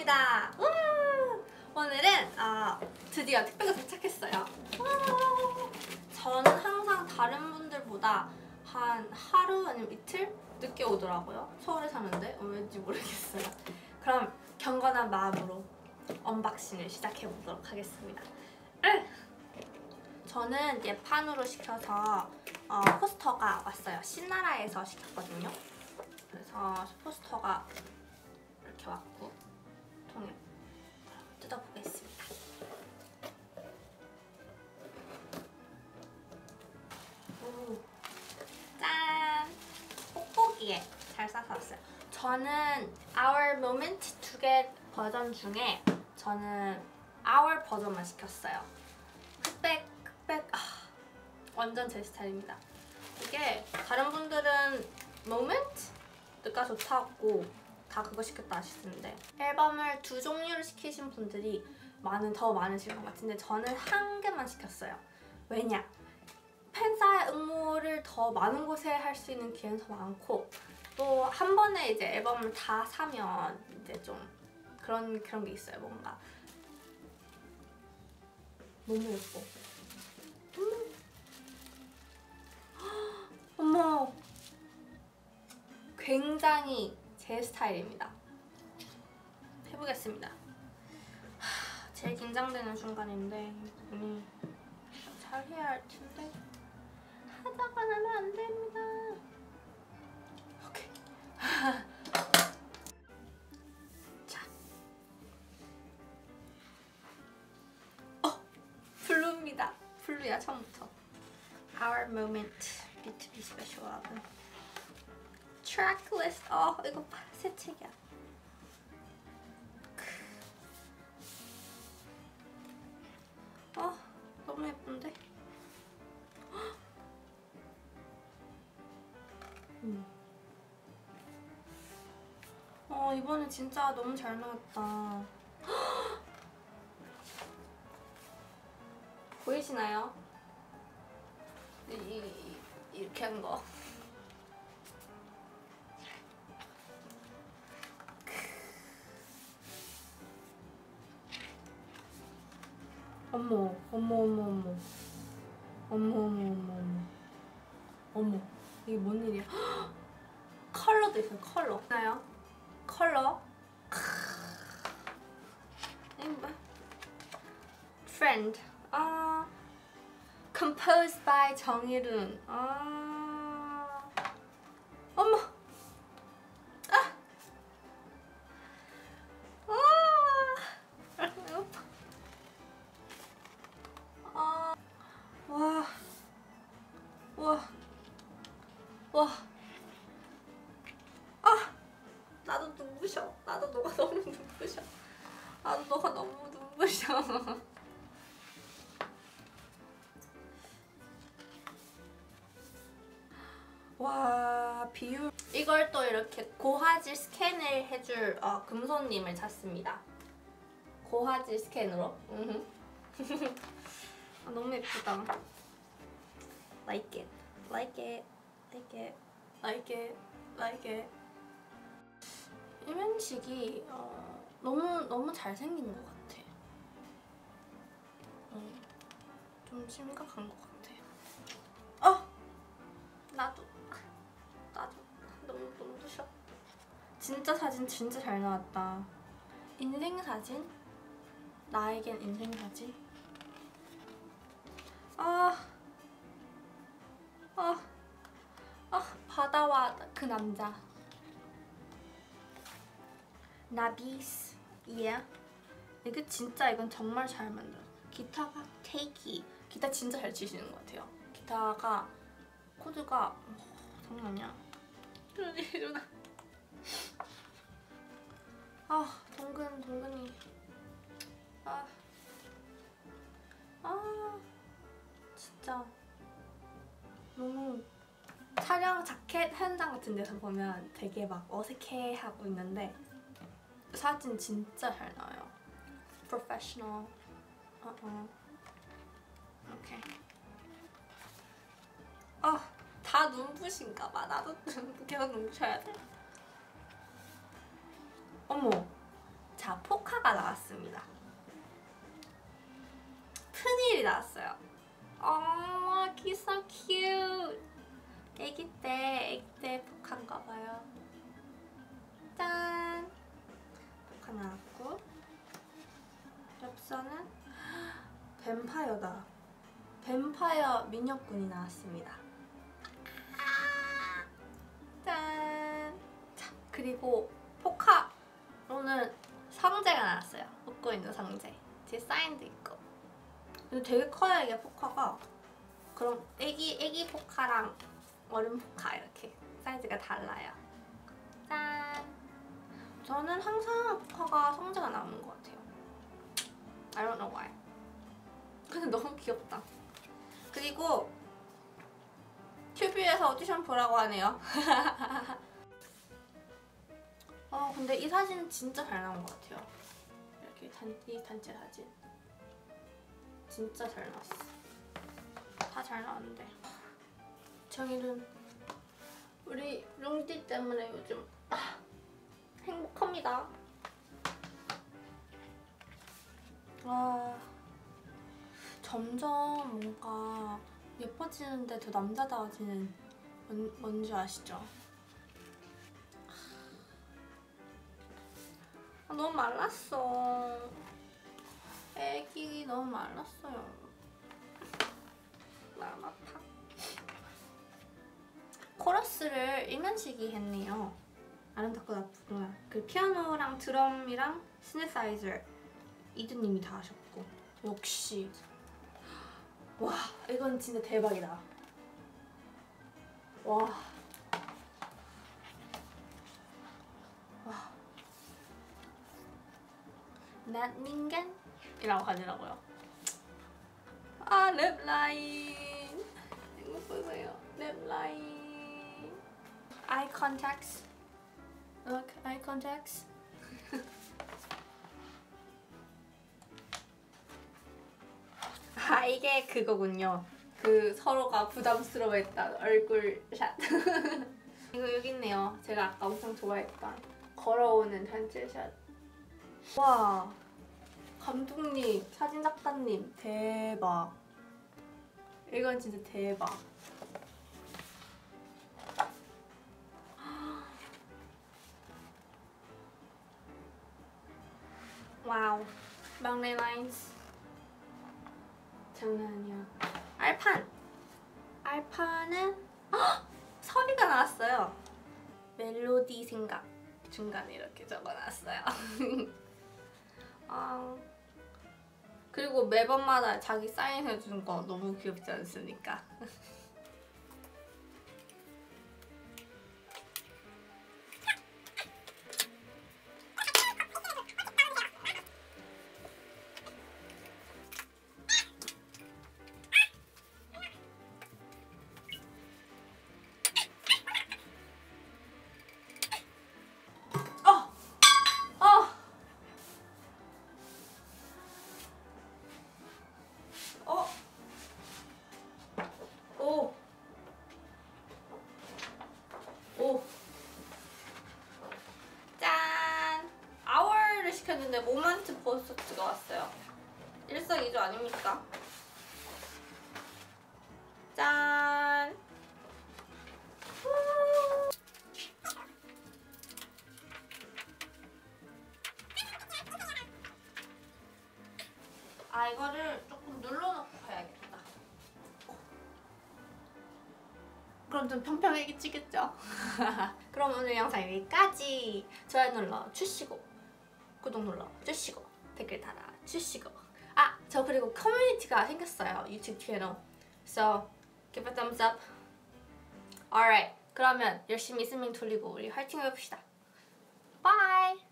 반갑습니다. 오늘은 드디어 택배가 도착했어요. 저는 항상 다른 분들보다 한 하루 아니면 이틀 늦게 오더라고요. 서울에 사는데 왠지 모르겠어요. 그럼 경건한 마음으로 언박싱을 시작해보도록 하겠습니다. 저는 예판으로 시켜서 포스터가 왔어요. 신나라에서 시켰거든요. 그래서 포스터가 이렇게 왔고 통에 뜯어보겠습니다. 오, 짠! 뽁뽁이에 잘 싸서 왔어요. 저는 Our Moment to Get 버전 중에 저는 Our 버전만 시켰어요. 흑백 완전 제 스타일입니다. 이게 다른 분들은 Moment? 느가 좋다고 다 그거 시켰다 하시는데 앨범을 2종류를 시키신 분들이 더 많으실 것 같은데 저는 한 개만 시켰어요. 왜냐? 팬사의 응모를 더 많은 곳에 할 수 있는 기회는 더 많고 또 한 번에 이제 앨범을 다 사면 이제 좀 그런 게 있어요. 뭔가 너무 예뻐. 어머, 굉장히 제 스타일입니다. 해보겠습니다. 제일 긴장되는 순간인데 이분이 잘 해야 할 텐데 하다가 나면 안 됩니다. 오케이. 자, 블루입니다. 블루야 처음부터. Our Moment B2B 스페셜 앨범. 트랙리스트. 이거 봐. 새 책이야. 너무 예쁜데? 이번에 진짜 너무 잘 나왔다. 보이시나요? 이렇게 한 거. 어머, 이게 뭔 일이야? 컬러도 있어요. 컬러. 나요? 컬러. 이거 뭐야? Friend. Composed by 정일훈. 어머. 나도 눈부셔. 나도 너가 너무 눈부셔. 나도 너가 너무 눈부셔. 와, 비율. 이걸 또 이렇게 고화질 스캔을 해줄 금손님을 찾습니다. 고화질 스캔으로. 너무 예쁘다. Like it, like it, like it, like it, like it. 이면식이 너무 잘생긴 것 같아. 좀 심각한 것 같아. 나도 너무 눈부셔. 진짜 사진 진짜 잘 나왔다. 인생 사진? 나에겐 인생 사진? 바다와 그 남자. 나비스. 이게 진짜 이건 정말 잘 만들어. 기타가 케이키. 기타 진짜 잘 치시는 것 같아요. 기타가 코드가 장난이야. 일어나. 동근이. 진짜 너무 촬영 자켓 현장 같은 데서 보면 되게 막 어색해하고 있는데 사진 진짜 잘 나와요. Professional. 오케이. 다 눈부신가 봐. 나도 계속 눈부셔야 돼. 어머. 자, 자, 포카가 나왔습니다. 푸니엘이 나왔어요. he's so cute. 애기 때 포카인가 봐요. 짠! 포카 나왔고, 엽서는 뱀파이어다. 뱀파이어 미녀꾼이 나왔습니다. 짠! 자, 그리고 포카로는 상자가 나왔어요. 웃고 있는 상자. 뒤에 사인도 있고. 근데 되게 커요, 이게 포카가. 그럼 애기 포카랑 어른 포카 이렇게 사이즈가 달라요. 짠! 저는 항상 포카가 상자가 나오는 것 같아요. I don't know why. 근데 너무 귀엽다. 그리고 큐비에서 오디션 보라고 하네요. 근데 이 사진은 진짜 잘 나온 것 같아요. 이렇게 이 단체 사진. 진짜 잘 나왔어. 다 잘 나왔는데. 정희는 우리 룽디 때문에 요즘 행복합니다. 점점 뭔가 예뻐지는데 더 남자다워지는 뭔지 아시죠? 너무 말랐어. 애기 너무 말랐어요. 마음 아파. 코러스를 이면식이 했네요. 아름답고 나쁘구나. 그 피아노랑 드럼이랑 시네사이저 이두님이 다 하셨고. 역시 와, 이건 진짜 대박이다. 와. 낫닝겐이라고 하더라고요. 랩 라인. 이거 보세요. 랩 라인. Eye contacts. Look, eye contacts. 이게 그거군요. 그 서로가 부담스러워했던 얼굴 샷. 이거 여기 있네요. 제가 아까 엄청 좋아했던 걸어오는 단체 샷. 와, 감독님, 사진 작가님 대박. 이건 진짜 대박. 와우, 막내 라인스 장난 아니야. 알판은 서리가 나왔어요. 멜로디 생각 중간에 이렇게 적어놨어요. 그리고 매번마다 자기 사인해주는 거 너무 귀엽지 않습니까? 짠! 아워를 시켰는데 모먼트 포스트가 왔어요. 일석이조 아닙니까? 짠! 이거를 조금 눌러놓고 가야겠다. 그럼 좀 평평하게 찍겠죠? 그럼 오늘 영상 여기까지. 좋아요 눌러주시고 구독 눌러주시고 댓글 달아주시고 저 그리고 커뮤니티가 생겼어요. 유튜브 채널. So give a thumbs up. Alright, 그러면 열심히 스밍 돌리고 우리 화이팅 해봅시다. Bye!